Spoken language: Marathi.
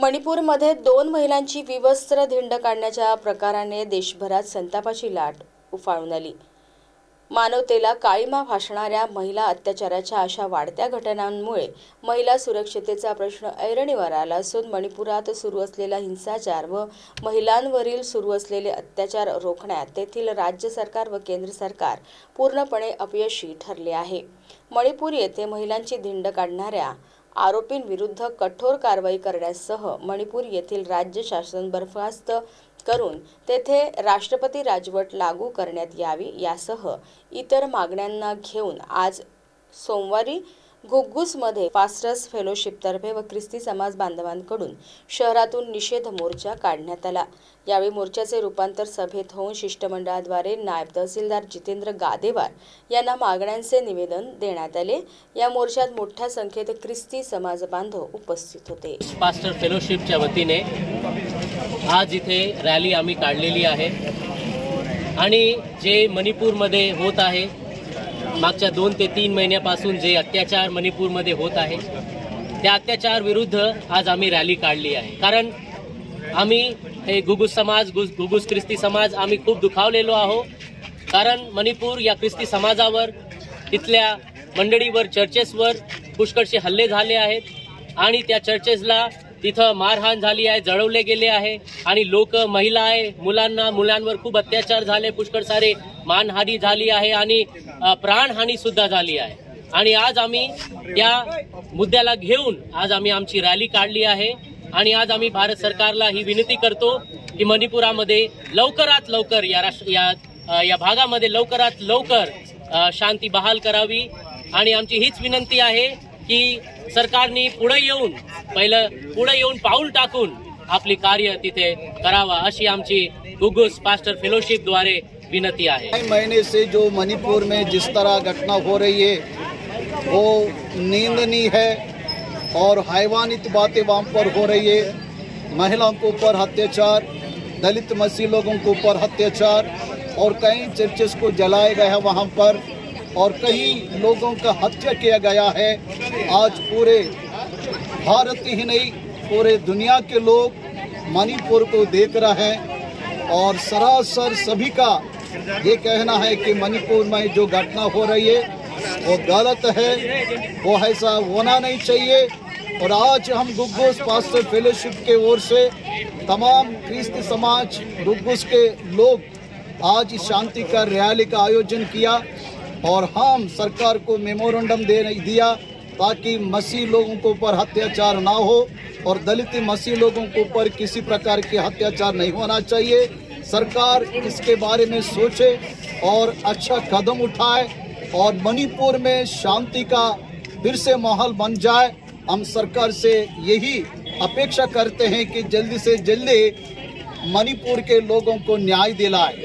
मणिपूरमध्ये 2 महिलांची विवस्त्र धिंड काढण्याच्या प्रकाराने देशभरात संतापाची लाट उफाळून आली। मानवतेला काळीमा फासणाऱ्या महिला अत्याचाराच्या अशा वाढत्या घटनांमुळे महिला सुरक्षिततेचा प्रश्न ऐरणीवर आला असून मणिपुरात सुरू असलेला हिंसाचार व महिलांवरील सुरू असलेले अत्याचार रोखण्यात तेथील राज्य सरकार व केंद्र सरकार पूर्णपणे अपयशी ठरले आहे। मणिपूर येथे महिलांची धिंड काढणाऱ्या आरोपींविरुद्ध कठोर कारवाई करण्यासह मणिपूर येथील राज्य शासन बरखास्त करून तेथे राष्ट्रपती राजवट लागू करण्यात यावी यासह इतर मागण्यांना घेऊन आज सोमवारी घुग्गुसमध्ये पास्टर्स फेलोशिपतर्फे व ख्रिस्ती समाज बांधवांकडून शहरातून निषेध मोर्चा काढण्यात आला। यावेळी मोर्चाचे रूपांतर सभेत होऊन शिष्टमंडळाद्वारे नायब तहसीलदार जितेंद्र गादेवार यांना मागण्यांचे निवेदन देण्यात आले। या मोर्चात मोठ्या संख्येत ख्रिस्ती समाज बांधव उपस्थित होते। पास्टर फेलोशिपच्या वतीने आज इथे रॅली आम्ही काढलेली आहे आणि जे मणिपूरमध्ये होत आहे, मागच्या 2 ते 3 महिन्यापासून जे अत्याचार मणिपूरमध्ये होत आहे त्या अत्याचार विरुद्ध आज आम्ही रॅली काढली आहे। कारण आम्ही हे घुग्गुस ख्रिस्ती समाज आम्ही खूप दुखावलेलो आहोत। कारण मणिपूर या ख्रिस्ती समाजावर, तिथल्या मंडळीवर, चर्चेसवर पुष्कळसे हल्ले झाले आहेत आणि त्या चर्चेसला तिथं मारहाण झाली आहे, जळवले गेले आहे आणि लोक, महिला, मुलांवर खूप अत्याचार झाले, पुष्कळ सारे मानहानी झाली आहे आणि प्राणहानी सुद्धा झाली आहे। आणि आज आम्ही त्या मुद्द्याला घेऊन आज आम्ही आमची रॅली काढली आहे आणि आज आम्ही भारत सरकारला ही विनंती करतो की मणिपुरामध्ये लवकरात लवकर या भागामध्ये लवकरात लवकर शांती बहाल करावी आणि आमची हीच विनंती आहे की सरकारने पुढे येऊन पाऊल टाकून आपली कार्य तिथे करावा, अशी आमची घुग्गुस पास्टर फेलोशिप द्वारे विनती है। महीने से जो मणिपुर में जिस तरह घटना हो रही है वो निंदनीय है और हैवानित बातें वहाँ पर हो रही है। महिलाओं के ऊपर अत्याचार, दलित मसीह लोगों के ऊपर अत्याचार और कई चर्चेस को जलाया गया है वहाँ पर और कई लोगों का हत्या किया गया है। आज पूरे भारत ही नहीं पूरे दुनिया के लोग मणिपुर को देख रहे हैं और सरासर सभी का ये कहना है कि मणिपुर में जो घटना हो रही है वो गलत है, वो ऐसा होना नहीं चाहिए। और आज हम घुग्गुस पास्टर फेलोशिप के ओर से तमाम ख्रिस्ती समाज घुग्गुस के लोग आज इस शांति का रैली का आयोजन किया और हम सरकार को मेमोरेंडम दिया ताकि मसीह लोगों के ऊपर अत्याचार ना हो और दलित मसीह लोगों के ऊपर किसी प्रकार के अत्याचार नहीं होना चाहिए। सरकार इसके बारे में सोचे और अच्छा कदम उठाए और मणिपुर में शांति का फिर से माहौल बन जाए। हम सरकार से यही अपेक्षा करते हैं कि जल्दी से जल्दी मणिपुर के लोगों को न्याय दिलाए।